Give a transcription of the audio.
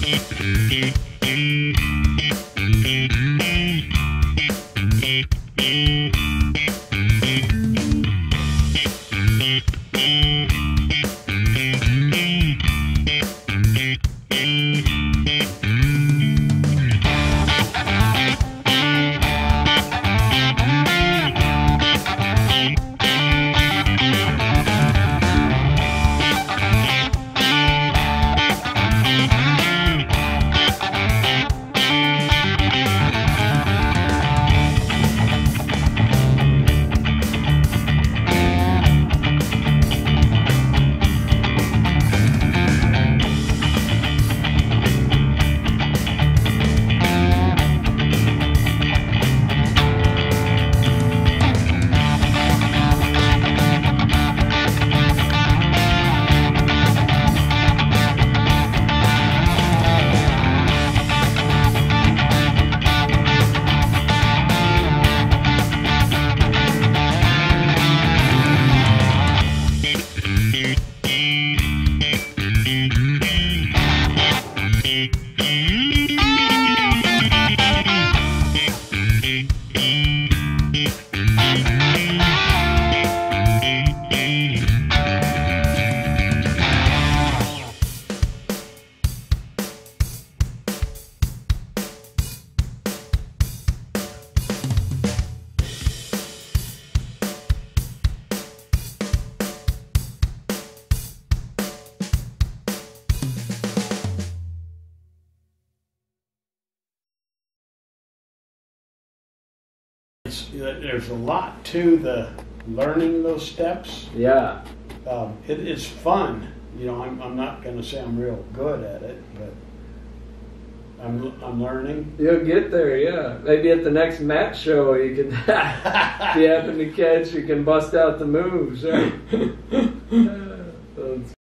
There's a lot to the learning those steps. Yeah. It's fun. You know, I'm not going to say I'm real good at it, but I'm learning. You'll get there, yeah. Maybe at the next match show you can, if you happen to catch, you can bust out the moves. Right?